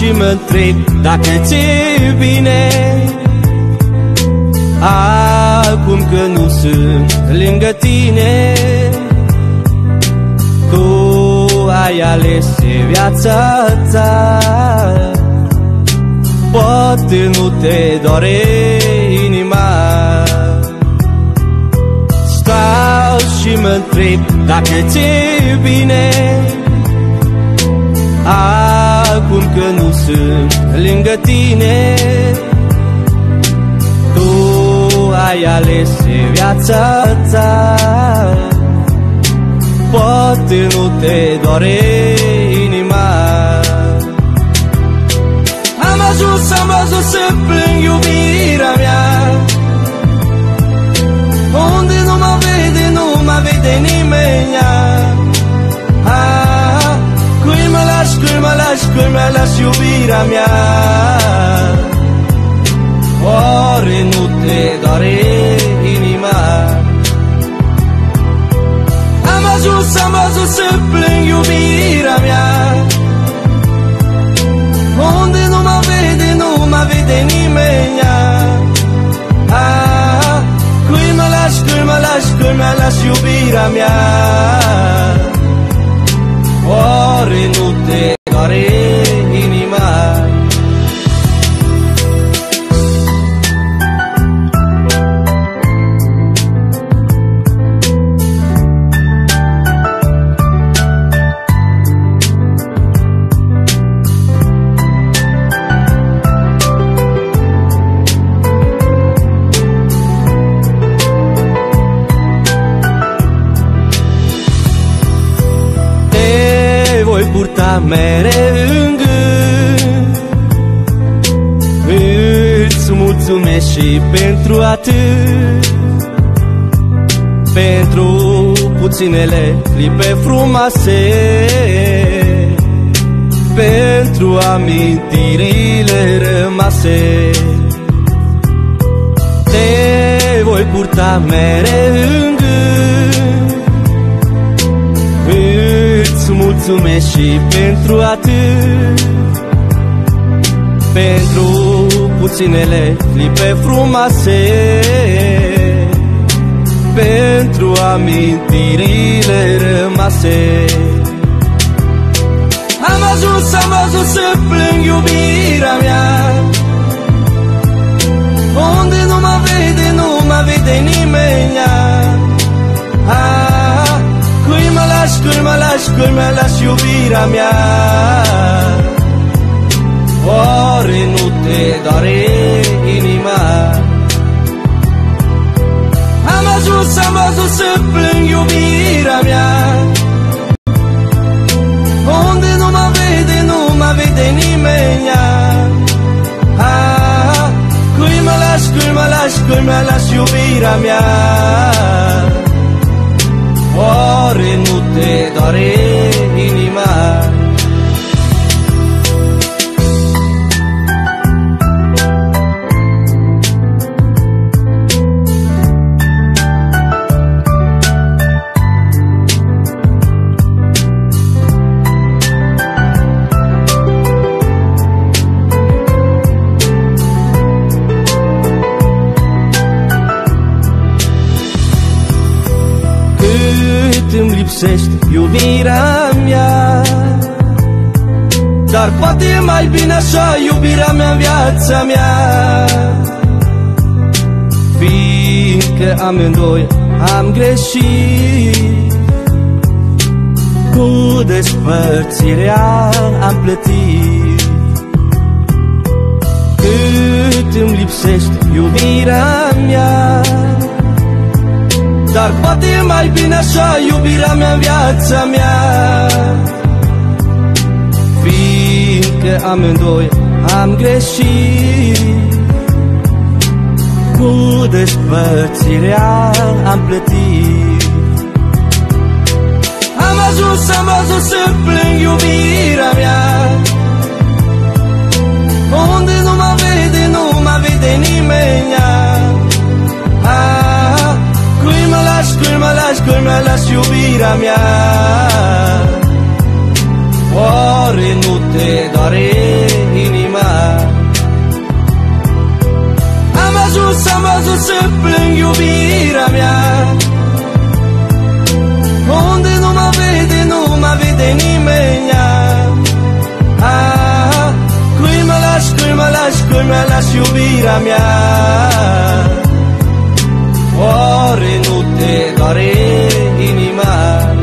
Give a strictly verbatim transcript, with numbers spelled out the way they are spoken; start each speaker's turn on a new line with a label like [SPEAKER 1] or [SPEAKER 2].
[SPEAKER 1] și mă întreb dacă ți-e bine acum că nu sunt lângă tine. Tu ai ales viața ta, poate nu te doare inima. Stau și mă întreb dacă ți-e bine acum că nu sunt lângă tine. Tu ai ales viața ta, poate nu te doare inima. Am ajuns, am ajuns să plâng iubirea mea, unde nu mă vede, nu mă vede nimeni. Ah, cui mă lași, cui mă lași, cui mă lași iubirea mea. Oare nu te doare inima? Am ajuns, am ajuns să plâng iubirea mea, unde nu mă vede, nu mă vede nimeni. Ah, cui mă lași, cui mă lași, cui mă lași iubirea mea. Oare nu te doare inima? Purta mereu în gând, îți mulțumesc și pentru atât, pentru puținele clipe frumoase, pentru amintirile rămase. Te voi purta mereu în gând, îți mulțumesc și pentru atât, pentru puținele clipe frumoase, pentru amintirile rămase. Am ajuns, am ajuns să plâng iubirea mea, unde nu mă vede, nu mă vede nimeni. Ah, cui mă lași, cui mă lași, cui mă lași iubirea mea. Oare nu te doare inima? Am ajuns, am ajuns să plâng iubirea mea, unde nu mă vede, nu mă vede nimeni. Ah, cui mă lași, cui mă lași, cui mă lași iubirea mea. Oare nu te doare inima? Îmi lipsești iubirea mea, dar poate e mai bine așa iubirea mea în viața mea, fiindcă amândoi am greșit, cu despărțirea am plătit. Cât îmi lipsești iubirea mea, dar poate e mai bine așa iubirea mea în viața mea, fiindcă amândoi am greșit, cu despărțirea am plătit. Am ajuns, am ajuns să plâng iubirea mea, unde nu mă vede, nu mă vede nimeni. Ah, cui mă lași, cui mă lași, cui mă lași iubirea mea. Oare nu te doare vede nimeni. Ah, qui me lasci, qui me lasci, qui me lasci iubirea mea. Oare nu te doare inima?